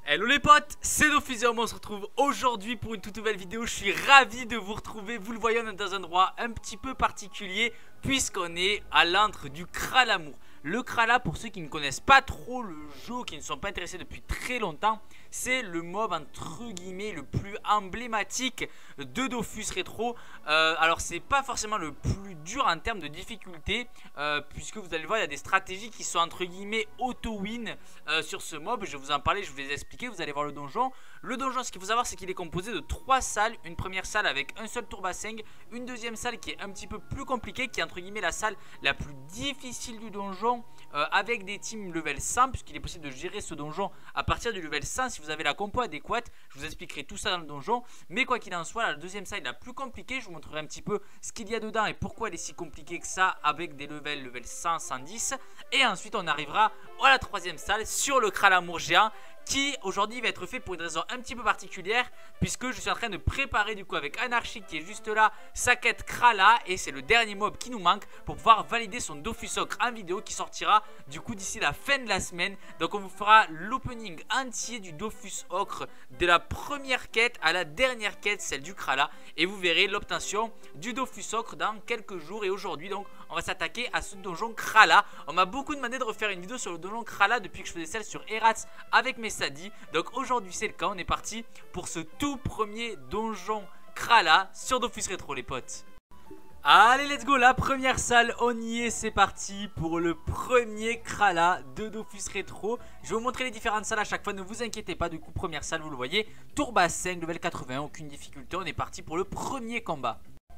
Hello les potes, c'est Dofuseur, on se retrouve aujourd'hui pour une toute nouvelle vidéo. Je suis ravi de vous retrouver. Vous le voyez, on est dans un endroit un petit peu particulier puisqu'on est à l'antre du Kralamour. Le Krala, pour ceux qui ne connaissent pas trop le jeu, qui ne sont pas intéressés depuis très longtemps, c'est le mob entre guillemets le plus emblématique de Dofus Rétro. Alors c'est pas forcément le plus dur en termes de difficulté, puisque vous allez voir, il y a des stratégies qui sont entre guillemets auto-win sur ce mob. Je vais vous en parler, je vais vous les expliquer. Vous allez voir le donjon. Le donjon, ce qu'il faut savoir, c'est qu'il est composé de 3 salles. Une première salle avec un seul tour bassin, une deuxième salle qui est un petit peu plus compliquée, qui est entre guillemets la salle la plus difficile du donjon, avec des teams level 100, puisqu'il est possible de gérer ce donjon à partir du level 100 si vous avez la compo adéquate. Je vous expliquerai tout ça dans le donjon, mais quoi qu'il en soit, la deuxième salle est la plus compliquée. Je vous montrerai un petit peu ce qu'il y a dedans et pourquoi elle est si compliquée que ça, avec des level 100, 110. Et ensuite on arrivera à la troisième salle sur le Kralamour géant, qui aujourd'hui va être fait pour une raison un petit peu particulière, puisque je suis en train de préparer du coup avec Anarchique qui est juste là sa quête Krala, et c'est le dernier mob qui nous manque pour pouvoir valider son Dofus Ocre en vidéo qui sortira du coup d'ici la fin de la semaine. Donc on vous fera l'opening entier du Dofus Ocre de la première quête à la dernière quête, celle du Krala, et vous verrez l'obtention du Dofus Ocre dans quelques jours. Et aujourd'hui donc on va s'attaquer à ce donjon Krala. On m'a beaucoup demandé de refaire une vidéo sur le donjon Krala depuis que je faisais celle sur Eratz avec mes Sadi. Donc aujourd'hui c'est le cas, on est parti pour ce tout premier donjon Krala sur Dofus Rétro les potes. Allez let's go, la première salle, on y est, c'est parti pour le premier Krala de Dofus Rétro. Je vais vous montrer les différentes salles à chaque fois, ne vous inquiétez pas. Du coup première salle, vous le voyez, tour bassin, level 81, aucune difficulté. On est parti pour le premier combat.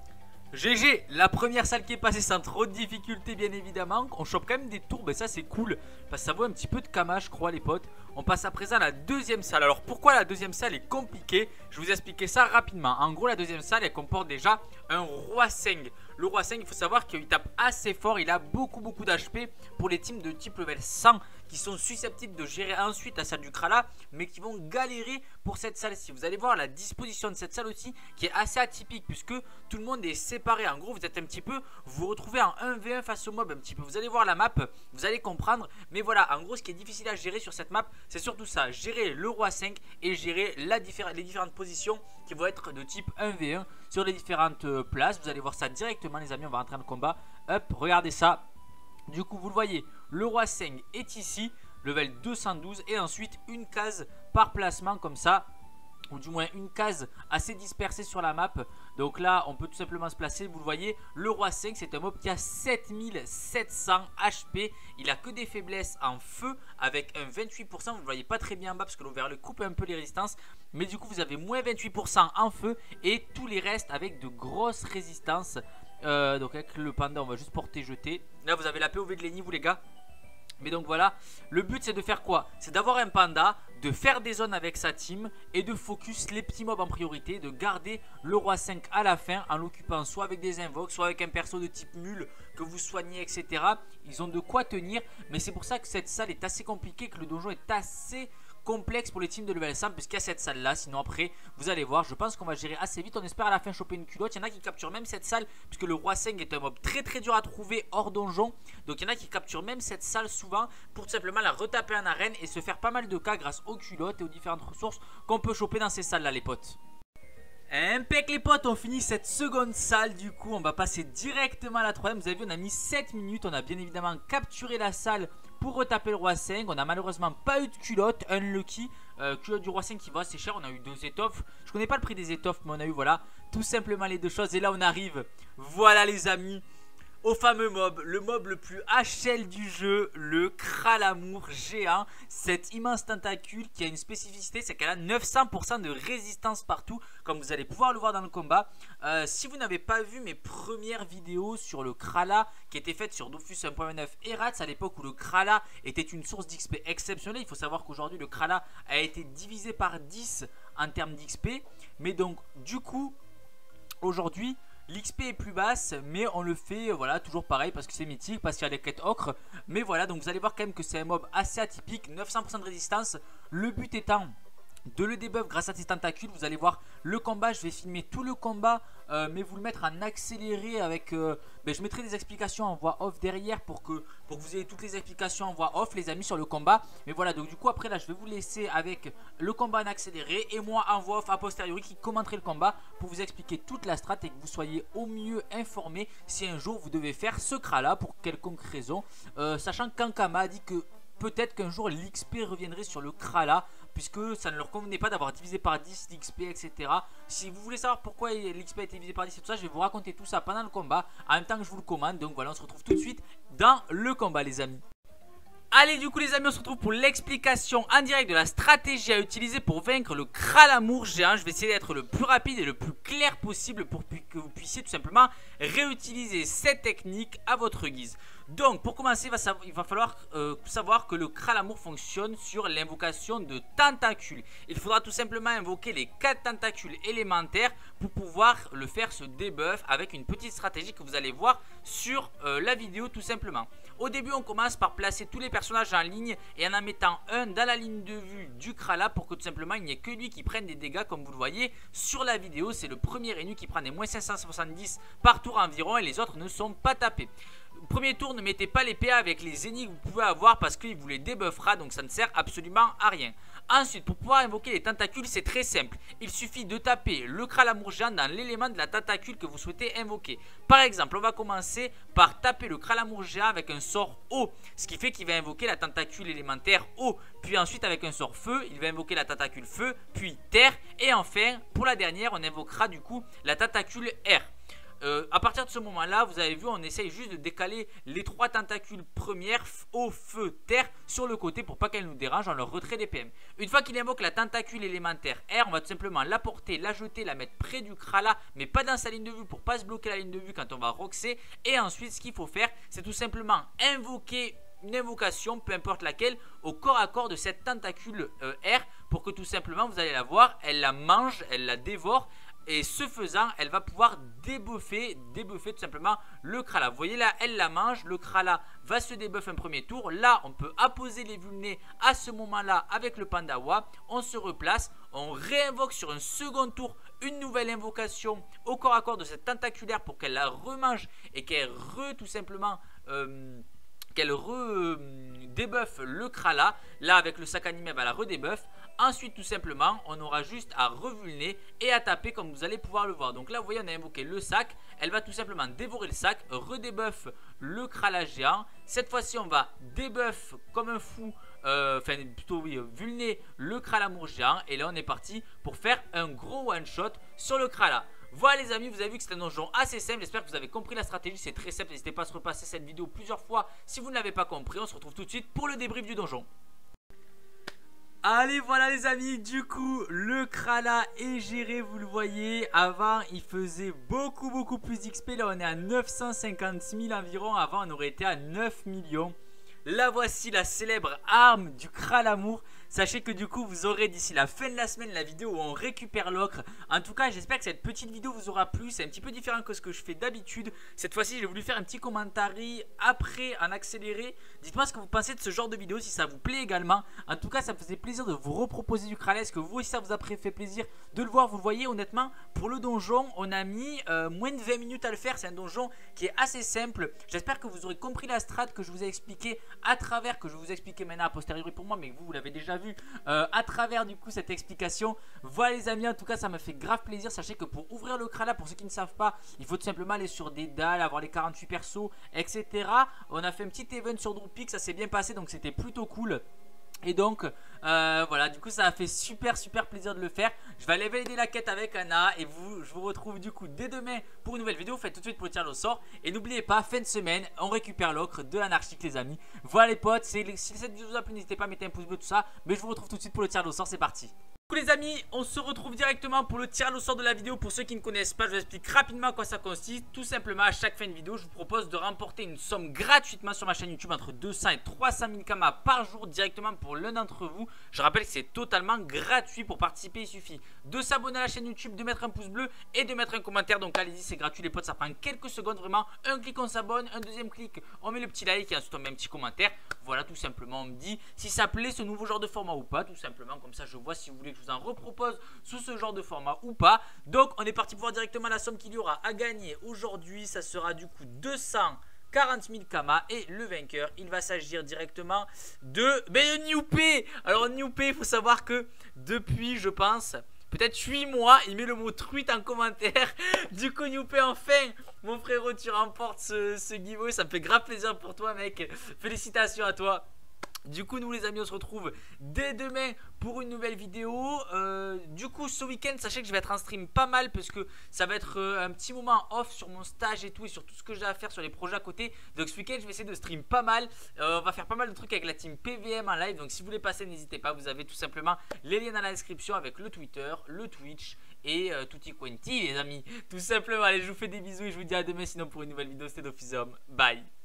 GG, la première salle qui est passée sans trop de difficultés bien évidemment. On chope quand même des tours, mais ça c'est cool, parce que ça vaut un petit peu de kama je crois les potes. On passe à présent à la deuxième salle. Alors pourquoi la deuxième salle est compliquée? Je vais vous expliquer ça rapidement. En gros la deuxième salle elle comporte déjà un roi Seng. Le roi Seng, il faut savoir qu'il tape assez fort, il a beaucoup d'HP pour les teams de type level 100 qui sont susceptibles de gérer ensuite la salle du Krala, mais qui vont galérer pour cette salle-ci. Vous allez voir la disposition de cette salle aussi qui est assez atypique, puisque tout le monde est séparé. En gros vous êtes un petit peu, vous vous retrouvez en 1v1 face au mob un petit peu. Vous allez voir la map, vous allez comprendre, mais voilà, en gros ce qui est difficile à gérer sur cette map, c'est surtout ça, gérer le roi 5 et gérer les différentes positions qui vont être de type 1v1 sur les différentes places. Vous allez voir ça directement les amis, on va rentrer en combat. Hop, regardez ça. Du coup vous le voyez, le roi Seng est ici, level 212, et ensuite une case par placement comme ça, ou du moins une case assez dispersée sur la map. Donc là on peut tout simplement se placer. Vous le voyez, le roi 5 c'est un mob qui a 7700 HP. Il a que des faiblesses en feu avec un 28%. Vous le voyez pas très bien en bas parce que l'overlay coupe un peu les résistances, mais du coup vous avez moins 28% en feu et tous les restes avec de grosses résistances. Donc avec le panda on va juste porter jeter. Là vous avez la POV de Lenny vous les gars. Mais donc voilà, le but c'est de faire quoi? C'est d'avoir un panda, de faire des zones avec sa team et de focus les petits mobs en priorité, de garder le roi 5 à la fin en l'occupant soit avec des invoques, soit avec un perso de type mule que vous soignez, etc. Ils ont de quoi tenir, mais c'est pour ça que cette salle est assez compliquée, que le donjon est assez complexe pour les teams de level 100, puisqu'il y a cette salle là. Sinon après vous allez voir, je pense qu'on va gérer assez vite. On espère à la fin choper une culotte. Il y en a qui capturent même cette salle, puisque le roi 5 est un mob très dur à trouver hors donjon. Donc il y en a qui capturent même cette salle souvent pour tout simplement la retaper en arène et se faire pas mal de cas grâce aux culottes et aux différentes ressources qu'on peut choper dans ces salles là les potes. Impec les potes, on finit cette seconde salle. Du coup on va passer directement à la troisième. Vous avez vu, on a mis 7 minutes. On a bien évidemment capturé la salle pour retaper le roi 5. On a malheureusement pas eu de culotte, unlucky. Culotte du roi 5 qui va assez cher. On a eu 2 étoffes. Je connais pas le prix des étoffes, mais on a eu voilà tout simplement les deux choses. Et là on arrive, voilà les amis, au fameux mob, le mob le plus HL du jeu, le Kralamour géant. Cette immense tentacule qui a une spécificité, c'est qu'elle a 900% de résistance partout, comme vous allez pouvoir le voir dans le combat. Si vous n'avez pas vu mes premières vidéos sur le Krala qui étaient faites sur Dofus 1.9 Eratz, à l'époque où le Krala était une source d'XP exceptionnelle, il faut savoir qu'aujourd'hui le Krala a été divisé par 10 en termes d'XP. Mais donc du coup aujourd'hui l'XP est plus basse, mais on le fait voilà toujours pareil parce que c'est mythique, parce qu'il y a les quêtes ocre. Mais voilà, donc vous allez voir quand même que c'est un mob assez atypique, 900% de résistance. Le but étant de le debuff grâce à ses tentacules. Vous allez voir le combat. Je vais filmer tout le combat, mais vous le mettre en accéléré avec... je mettrai des explications en voix off derrière pour que vous ayez toutes les explications en voix off, les amis, sur le combat. Mais voilà, donc du coup après là je vais vous laisser avec le combat en accéléré et moi en voix off a posteriori qui commenterai le combat pour vous expliquer toute la strat et que vous soyez au mieux informé si un jour vous devez faire ce cra là pour quelconque raison, sachant qu'Ankama a dit que peut-être qu'un jour l'XP reviendrait sur le Krala, puisque ça ne leur convenait pas d'avoir divisé par 10 l'XP, etc. Si vous voulez savoir pourquoi l'XP a été divisé par 10 et tout ça, je vais vous raconter tout ça pendant le combat, en même temps que je vous le commande. Donc voilà, on se retrouve tout de suite dans le combat, les amis. Allez, du coup les amis, on se retrouve pour l'explication en direct de la stratégie à utiliser pour vaincre le Kralamour géant. Je vais essayer d'être le plus rapide et le plus clair possible pour que vous puissiez tout simplement réutiliser cette technique à votre guise. Donc pour commencer, il va falloir savoir que le Kralamour fonctionne sur l'invocation de tentacules. Il faudra tout simplement invoquer les 4 tentacules élémentaires pour pouvoir le faire se debuff avec une petite stratégie que vous allez voir sur la vidéo tout simplement. Au début, on commence par placer tous les personnages en ligne et en mettant un dans la ligne de vue du Krala pour que tout simplement il n'y ait que lui qui prenne des dégâts comme vous le voyez sur la vidéo. C'est le premier ennemi qui prend des moins 570 par tour environ et les autres ne sont pas tapés. Premier tour, ne mettez pas les PA avec les ennemis que vous pouvez avoir parce qu'il vous les débuffera, donc ça ne sert absolument à rien. Ensuite, pour pouvoir invoquer les tentacules, c'est très simple. Il suffit de taper le Kralamour géant dans l'élément de la tentacule que vous souhaitez invoquer. Par exemple, on va commencer par taper le Kralamour géant avec un sort eau, ce qui fait qu'il va invoquer la tentacule élémentaire eau. Puis ensuite, avec un sort feu, il va invoquer la tentacule feu, puis terre. Et enfin, pour la dernière, on invoquera du coup la tentacule air. À partir de ce moment là, vous avez vu, on essaye juste de décaler les 3 tentacules premières eau, feu, terre sur le côté pour pas qu'elles nous dérangent en leur retrait des PM. Une fois qu'il invoque la tentacule élémentaire air, on va tout simplement la porter, la jeter, la mettre près du Krala mais pas dans sa ligne de vue pour pas se bloquer la ligne de vue quand on va roxer. Et ensuite ce qu'il faut faire, c'est tout simplement invoquer une invocation, peu importe laquelle, au corps à corps de cette tentacule air pour que tout simplement vous allez la voir, elle la mange, elle la dévore. Et ce faisant, elle va pouvoir débuffer tout simplement le Krala. Vous voyez là, elle la mange, le Krala va se débuffer un premier tour. Là, on peut apposer les vulnés à ce moment-là avec le Pandawa. On se replace, on réinvoque sur un second tour une nouvelle invocation au corps à corps de cette tentaculaire pour qu'elle la remange et qu'elle tout simplement... qu'elle redébuffe le Krala. Là avec le sac animé elle va la redébuffe. Ensuite tout simplement on aura juste à revulner et à taper comme vous allez pouvoir le voir. Donc là vous voyez on a invoqué le sac. Elle va tout simplement dévorer le sac, redébuffe le Krala géant. Cette fois-ci on va débuff comme un fou, enfin plutôt oui, vulner le Kralamour géant. Et là on est parti pour faire un gros one shot sur le Krala. Voilà les amis, vous avez vu que c'est un donjon assez simple. J'espère que vous avez compris la stratégie, c'est très simple. N'hésitez pas à se repasser cette vidéo plusieurs fois si vous ne l'avez pas compris. On se retrouve tout de suite pour le débrief du donjon. Allez voilà les amis, du coup le Krala est géré, vous le voyez. Avant il faisait beaucoup plus d'XP, là on est à 950 000 environ. Avant on aurait été à 9 millions. La voici la célèbre arme du Kralamour. Sachez que du coup vous aurez d'ici la fin de la semaine la vidéo où on récupère l'ocre. En tout cas j'espère que cette petite vidéo vous aura plu. C'est un petit peu différent que ce que je fais d'habitude. Cette fois-ci j'ai voulu faire un petit commentaire après en accéléré. Dites-moi ce que vous pensez de ce genre de vidéo, si ça vous plaît également. En tout cas ça me faisait plaisir de vous reproposer du Krala. Est-ce que vous aussi ça vous a fait plaisir de le voir? Vous le voyez honnêtement, pour le donjon on a mis moins de 20 minutes à le faire. C'est un donjon qui est assez simple. J'espère que vous aurez compris la strat que je vous ai expliqué à travers, que je vous ai expliqué maintenant a posteriori pour moi, mais que vous l'avez déjà vu à travers du coup cette explication. Voilà les amis, en tout cas ça me fait grave plaisir. Sachez que pour ouvrir le Krala, pour ceux qui ne savent pas, il faut tout simplement aller sur des dalles, avoir les 48 persos, etc. On a fait un petit event sur Droopik, ça s'est bien passé, donc c'était plutôt cool. Et donc voilà, du coup ça a fait super plaisir de le faire. Je vais aller valider la quête avec Anna et je vous retrouve du coup dès demain pour une nouvelle vidéo. Faites tout de suite pour le tirage au sort. Et n'oubliez pas, fin de semaine, on récupère l'ocre de l'anarchique les amis. Voilà les potes, si cette vidéo vous a plu, n'hésitez pas à mettre un pouce bleu, tout ça. Mais je vous retrouve tout de suite pour le tirage au sort, c'est parti. Du coup les amis, on se retrouve directement pour le tirage au sort de la vidéo. Pour ceux qui ne connaissent pas, je vous explique rapidement à quoi ça consiste. Tout simplement, à chaque fin de vidéo, je vous propose de remporter une somme gratuitement sur ma chaîne YouTube entre 200 et 300 000 kamas par jour directement pour l'un d'entre vous. Je rappelle que c'est totalement gratuit. Pour participer, il suffit de s'abonner à la chaîne YouTube, de mettre un pouce bleu et de mettre un commentaire. Donc allez-y, c'est gratuit les potes, ça prend quelques secondes vraiment. Un clic, on s'abonne, un deuxième clic, on met le petit like et ensuite on met un petit commentaire. Voilà, tout simplement, on me dit si ça plaît ce nouveau genre de format ou pas, tout simplement. Comme ça, je vois si vous voulez que je vous en repropose sous ce genre de format ou pas. Donc on est parti pour voir directement la somme qu'il y aura à gagner aujourd'hui. Ça sera du coup 240 000 Kama et le vainqueur, il va s'agir directement de Newpay. Alors Newpay, il faut savoir que depuis, je pense, peut-être 8 mois, il met le mot truite en commentaire. Du coup, Newpay, enfin, mon frérot, tu remportes ce giveaway. Ça me fait grave plaisir pour toi, mec. Félicitations à toi. Du coup, nous les amis, on se retrouve dès demain pour une nouvelle vidéo. Du coup, ce week-end, sachez que je vais être en stream pas mal parce que ça va être un petit moment off sur mon stage et tout et sur tout ce que j'ai à faire sur les projets à côté. Donc ce week-end, je vais essayer de stream pas mal. On va faire pas mal de trucs avec la team PVM en live. Donc si vous voulez passer, n'hésitez pas. Vous avez tout simplement les liens dans la description avec le Twitter, le Twitch et tutti quanti, les amis. Tout simplement. Allez, je vous fais des bisous et je vous dis à demain. Sinon, pour une nouvelle vidéo, c'était Dofizom. Bye.